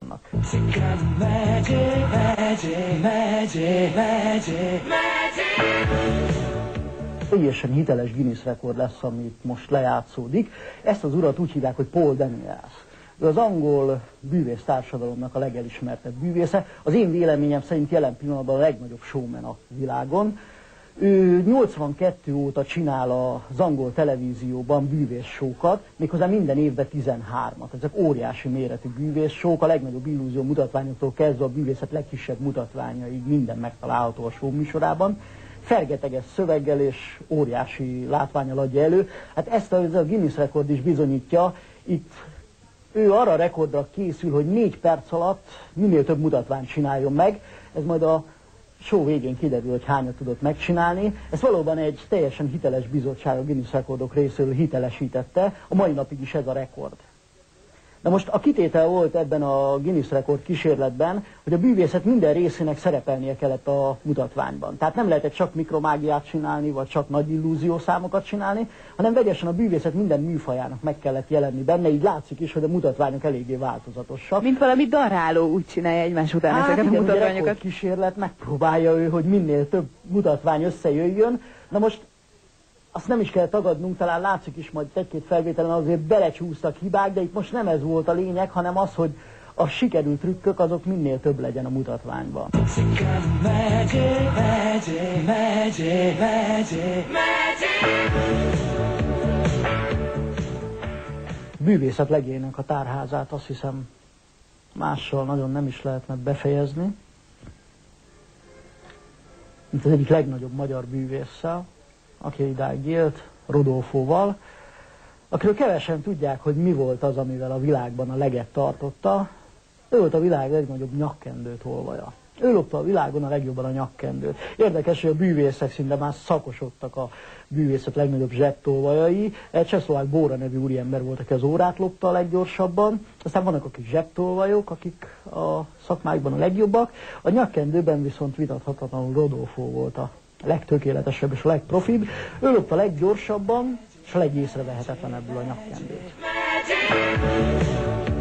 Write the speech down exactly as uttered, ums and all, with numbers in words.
Teljesen hiteles Guinness rekord lesz, amit most lejátszódik. Ezt az urat úgy hívják, hogy Paul Daniels. Ő az angol bűvész társadalomnak a legelismertebb bűvésze. Az én véleményem szerint jelen pillanatban a legnagyobb showman a világon. Ő nyolcvankettő óta csinál az angol televízióban bűvészsókat, méghozzá minden évben tizenhármat. Ezek óriási méretű bűvészsók, a legnagyobb illúzió mutatványoktól kezdve a bűvészet legkisebb mutatványaig minden megtalálható a show műsorában. Fergeteges szöveggel és óriási látvánnyal adja elő. Hát ezt a, a Guinness rekord is bizonyítja. Itt ő arra a rekordra készül, hogy négy perc alatt minél több mutatványt csináljon meg. Ez majd a show végén kiderül, hogy hányat tudott megcsinálni. Ez valóban egy teljesen hiteles bizottság a Guinness rekordok részéről hitelesítette. A mai napig is ez a rekord. Na most a kitétel volt ebben a Guinness rekord kísérletben, hogy a bűvészet minden részének szerepelnie kellett a mutatványban. Tehát nem lehetett csak mikromágiát csinálni, vagy csak nagy illúziószámokat csinálni, hanem vegyesen a bűvészet minden műfajának meg kellett jelenni benne, így látszik is, hogy a mutatványok eléggé változatosak. Mint valami daráló úgy csinálja egymás után hát ezeket igen, a mutatványokat. Kísérlet megpróbálja ő, hogy minél több mutatvány összejöjjön. Na most azt nem is kell tagadnunk, talán látszik is majd egy-két felvételen, azért belecsúsztak hibák, de itt most nem ez volt a lényeg, hanem az, hogy a sikerült trükkök azok minél több legyen a mutatványban. Bűvészet legénynek a tárházát azt hiszem mással nagyon nem is lehetne befejezni, mint az egyik legnagyobb magyar bűvésszel, aki idáig élt, Rodolfóval, akiről kevesen tudják, hogy mi volt az, amivel a világban a leget tartotta. Ő volt a világ legnagyobb nyakkendő tolvaja. Ő lopta a világon a legjobban a nyakkendőt. Érdekes, hogy a bűvészek szinte már szakosodtak a bűvészet legnagyobb zsebtolvajai. Egy Csehszlovák Bóra nevű úriember volt, aki az órát lopta a leggyorsabban. Aztán vannak akik zsebtolvajok, akik a szakmáikban a legjobbak. A nyakkendőben viszont vitathatatlanul Rodolfo volt a legtökéletesebb és a legprofibb. Ő lopta a leggyorsabban és a legészrevehetetlenebbül a nyakkendőt.